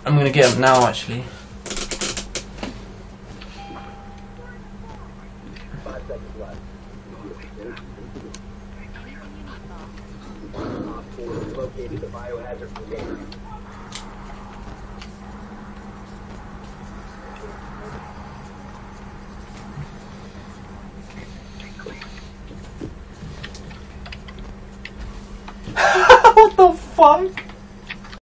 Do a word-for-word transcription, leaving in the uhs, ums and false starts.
I'm gonna get him now, actually. What the fuck?